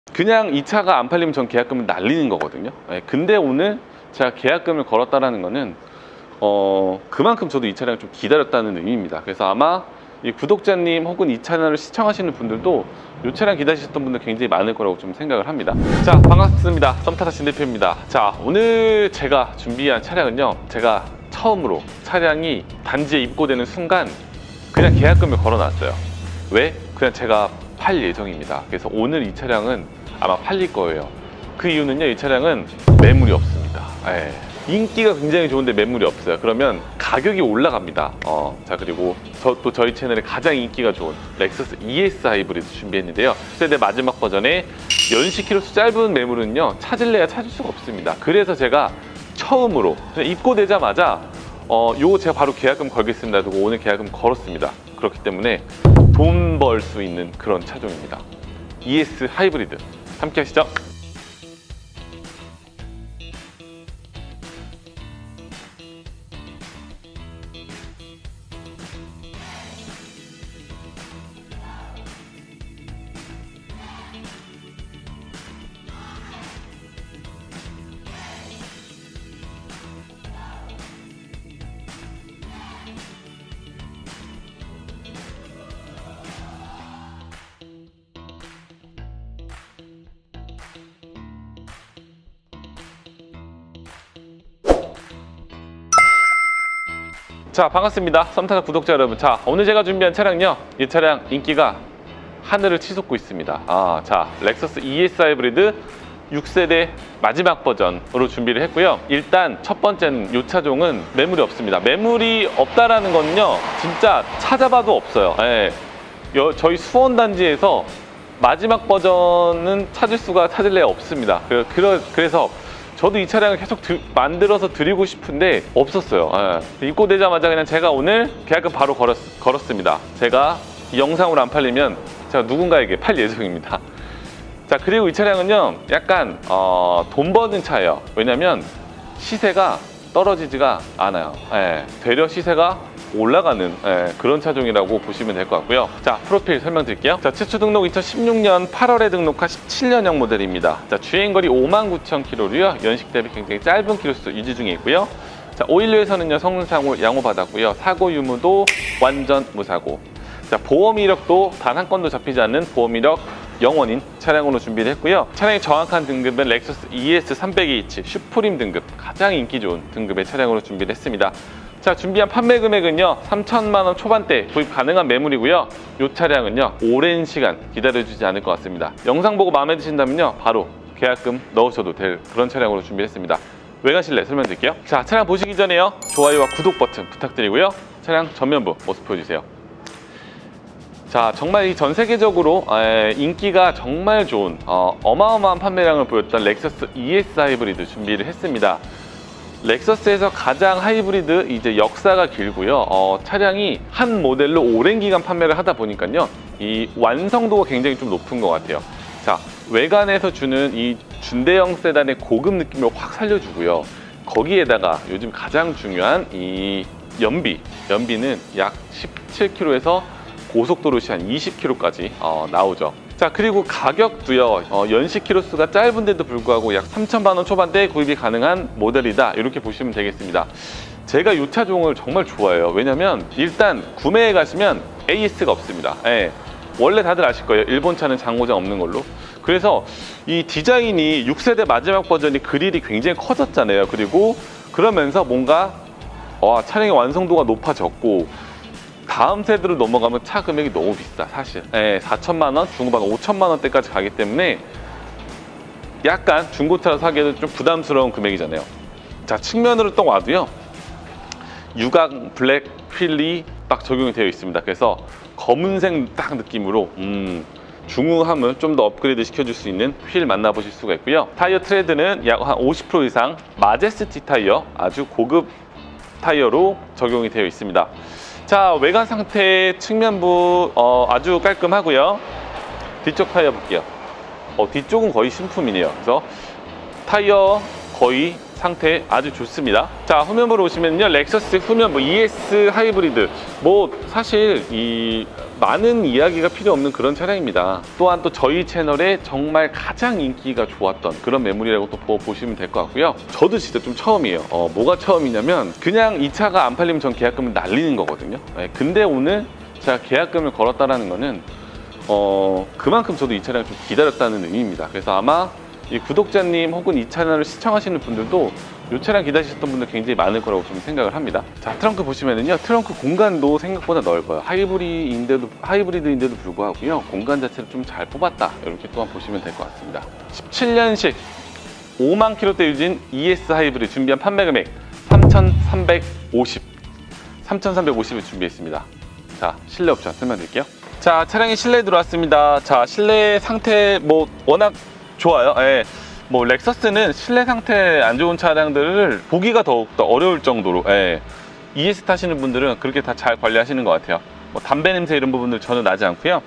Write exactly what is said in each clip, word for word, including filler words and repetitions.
그냥 이 차가 안 팔리면 전 계약금을 날리는 거거든요. 네, 근데 오늘 제가 계약금을 걸었다라는 거는 어, 그만큼 저도 이 차량을 좀 기다렸다는 의미입니다. 그래서 아마 이 구독자님 혹은 이 채널을 시청하시는 분들도 이 차량 기다리셨던 분들 굉장히 많을 거라고 좀 생각을 합니다. 자, 반갑습니다. 썸타다 신 대표입니다. 자, 오늘 제가 준비한 차량은요, 제가 처음으로 차량이 단지에 입고되는 순간 그냥 계약금을 걸어놨어요. 왜? 그냥 제가 팔 예정입니다. 그래서 오늘 이 차량은 아마 팔릴 거예요. 그 이유는요, 이 차량은 매물이 없습니다. 예. 인기가 굉장히 좋은데 매물이 없어요. 그러면 가격이 올라갑니다. 어, 자, 그리고 저, 또 저희 채널에 가장 인기가 좋은 렉서스 이에스 하이브리드 준비했는데요. 세대 마지막 버전의 연식 키로수 짧은 매물은요, 찾을래야 찾을 수가 없습니다. 그래서 제가 처음으로 입고되자마자 어, 요거 제가 바로 계약금 걸겠습니다 하고 오늘 계약금 걸었습니다. 그렇기 때문에 돈 벌 수 있는 그런 차종입니다. 이에스 하이브리드 함께 하시죠. 자, 반갑습니다. 썸타다 구독자 여러분. 자, 오늘 제가 준비한 차량요, 이 차량 인기가 하늘을 치솟고 있습니다. 아, 자, 렉서스 이에스 하이브리드 육 세대 마지막 버전으로 준비를 했고요. 일단 첫 번째는 이 차종은 매물이 없습니다. 매물이 없다라는 건요, 진짜 찾아봐도 없어요. 예, 여, 저희 수원 단지에서 마지막 버전은 찾을 수가 찾을래 없습니다. 그, 그러, 그래서 저도 이 차량을 계속 드, 만들어서 드리고 싶은데 없었어요. 예. 입고되자마자 그냥 제가 오늘 계약금 바로 걸었, 걸었습니다. 제가 이 영상으로 안 팔리면 제가 누군가에게 팔 예정입니다. 자, 그리고 이 차량은요, 약간 어, 돈 버는 차예요. 왜냐면 시세가 떨어지지가 않아요. 예. 되려 시세가 올라가는 예, 그런 차종이라고 보시면 될 것 같고요. 자, 프로필 설명드릴게요. 자, 최초 등록 이천십육 년 팔월에 등록한 십칠 년형 모델입니다. 자, 주행거리 오만 구천 킬로미터로요. 연식 대비 굉장히 짧은 키로수 유지 중에 있고요. 자, 오일류에서는요, 성능상으로 양호받았고요. 사고 유무도 완전 무사고. 자, 보험 이력도 단 한 건도 잡히지 않는 보험 이력 영원인 차량으로 준비를 했고요. 차량의 정확한 등급은 렉서스 이에스 삼백 에이치 슈프림 등급, 가장 인기 좋은 등급의 차량으로 준비를 했습니다. 자, 준비한 판매 금액은요, 삼천만 원 초반대 구입 가능한 매물이고요. 이 차량은요, 오랜 시간 기다려주지 않을 것 같습니다. 영상 보고 마음에 드신다면요, 바로 계약금 넣으셔도 될 그런 차량으로 준비했습니다. 외관 실내 설명드릴게요. 자, 차량 보시기 전에요, 좋아요와 구독 버튼 부탁드리고요. 차량 전면부 모습 보여주세요. 자, 정말 이 전 세계적으로 에, 인기가 정말 좋은 어, 어마어마한 판매량을 보였던 렉서스 이에스 하이브리드 준비를 했습니다. 렉서스에서 가장 하이브리드 이제 역사가 길고요. 어, 차량이 한 모델로 오랜 기간 판매를 하다 보니까요, 이 완성도가 굉장히 좀 높은 것 같아요. 자, 외관에서 주는 이 준대형 세단의 고급 느낌을 확 살려주고요. 거기에다가 요즘 가장 중요한 이 연비, 연비는 약 십칠 킬로미터에서 고속도로 시 한 이십 킬로미터까지 어, 나오죠. 자, 그리고 가격도요, 어, 연식 키로수가 짧은데도 불구하고 약 삼천만 원 초반대에 구입이 가능한 모델이다, 이렇게 보시면 되겠습니다. 제가 이 차종을 정말 좋아해요. 왜냐면 일단 구매해 가시면 에이에스가 없습니다. 예, 원래 다들 아실 거예요. 일본 차는 장고장 없는 걸로. 그래서 이 디자인이 육 세대 마지막 버전이 그릴이 굉장히 커졌잖아요. 그리고 그러면서 뭔가 와, 차량의 완성도가 높아졌고, 다음 세대로 넘어가면 차 금액이 너무 비싸, 사실. 예, 사천만 원, 중고반 오천만 원대까지 가기 때문에 약간 중고차로 사기에는 좀 부담스러운 금액이잖아요. 자, 측면으로 또 와도요, 유광 블랙 휠이 딱 적용이 되어 있습니다. 그래서 검은색 딱 느낌으로 음, 중후함을 좀 더 업그레이드 시켜줄 수 있는 휠 만나보실 수가 있고요. 타이어 트레드는 약 한 오십 퍼센트 이상 마제스티 타이어, 아주 고급 타이어로 적용이 되어 있습니다. 자, 외관 상태 측면부 어, 아주 깔끔하고요. 뒤쪽 타이어 볼게요. 어, 뒤쪽은 거의 신품이네요. 그래서 타이어 거의 상태 아주 좋습니다. 자, 후면부로 오시면요, 렉서스 후면부 이에스 하이브리드, 뭐 사실 이 많은 이야기가 필요 없는 그런 차량입니다. 또한 또 저희 채널에 정말 가장 인기가 좋았던 그런 매물이라고 또 보시면 될 것 같고요. 저도 진짜 좀 처음이에요. 어, 뭐가 처음이냐면 그냥 이 차가 안 팔리면 전 계약금을 날리는 거거든요. 네, 근데 오늘 제가 계약금을 걸었다라는 거는 어, 그만큼 저도 이 차량을 좀 기다렸다는 의미입니다. 그래서 아마 이 구독자님 혹은 이 채널을 시청하시는 분들도 이 차량 기다리셨던 분들 굉장히 많을 거라고 좀 생각을 합니다. 자, 트렁크 보시면은요, 트렁크 공간도 생각보다 넓어요. 하이브리드인데도, 하이브리드인데도 불구하고요, 공간 자체를 좀 잘 뽑았다, 이렇게 또한 보시면 될 것 같습니다. 십칠 년식 오만 킬로미터 유진 이에스 하이브리드 준비한 판매 금액 삼천삼백오십, 삼천삼백오십을 준비했습니다. 자, 실내 옵션 설명드릴게요. 자, 차량이 실내에 들어왔습니다. 자, 실내 상태 뭐 워낙 좋아요. 예. 뭐 렉서스는 실내 상태 안 좋은 차량들을 보기가 더욱더 어려울 정도로, 예. 이에스 타시는 분들은 그렇게 다 잘 관리하시는 것 같아요. 뭐 담배 냄새 이런 부분들 전혀 나지 않고요.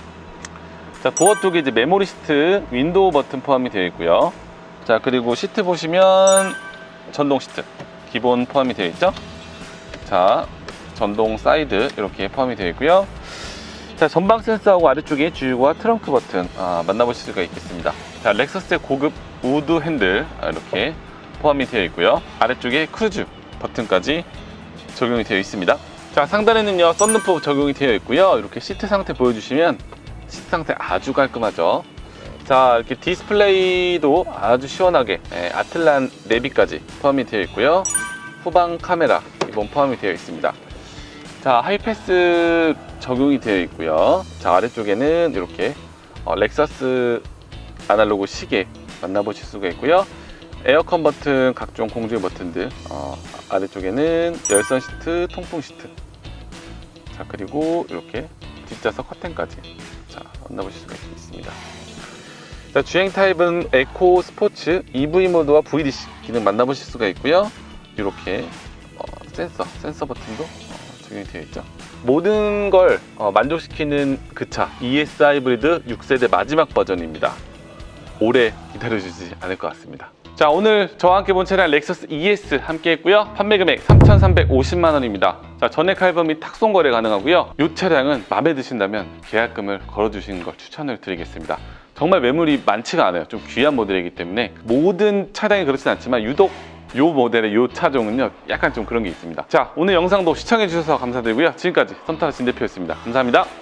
자, 도어 쪽에 이제 메모리 시트, 윈도우 버튼 포함이 되어 있고요. 자, 그리고 시트 보시면 전동 시트 기본 포함이 되어 있죠. 자, 전동 사이드 이렇게 포함이 되어 있고요. 자, 전방 센서하고 아래쪽에 주유구와 트렁크 버튼 아, 만나보실 수가 있겠습니다. 자, 렉서스의 고급 우드 핸들 이렇게 포함이 되어 있고요. 아래쪽에 크루즈 버튼까지 적용이 되어 있습니다. 자, 상단에는요 썬루프 적용이 되어 있고요. 이렇게 시트 상태 보여주시면 시트 상태 아주 깔끔하죠. 자, 이렇게 디스플레이도 아주 시원하게, 예, 아틀란 내비까지 포함이 되어 있고요. 후방 카메라 기본 포함이 되어 있습니다. 자, 하이패스 적용이 되어 있고요. 자, 아래쪽에는 이렇게 어, 렉서스 아날로그 시계 만나보실 수가 있고요. 에어컨 버튼, 각종 공조기 버튼들, 어, 아래쪽에는 열선 시트, 통풍 시트. 자, 그리고 이렇게 뒷좌석 커튼까지 자, 만나보실 수가 있습니다. 자, 주행 타입은 에코, 스포츠, 이브이 모드와 브이디씨 기능 만나보실 수가 있고요. 이렇게 어, 센서, 센서 버튼도 어, 적용이 되어 있죠. 모든 걸 어, 만족시키는 그 차 이에스 하이브리드 육 세대 마지막 버전입니다. 오래 기다려주지 않을 것 같습니다. 자, 오늘 저와 함께 본 차량 렉서스 이에스 함께 했고요. 판매 금액 삼천삼백오십만 원입니다. 자, 전액 할부 및 탁송 거래 가능하고요. 이 차량은 마음에 드신다면 계약금을 걸어주시는 걸 추천을 드리겠습니다. 정말 매물이 많지가 않아요. 좀 귀한 모델이기 때문에 모든 차량이 그렇진 않지만 유독 이 모델의 이 차종은요 약간 좀 그런 게 있습니다. 자, 오늘 영상도 시청해 주셔서 감사드리고요. 지금까지 썸타러 진 대표였습니다. 감사합니다.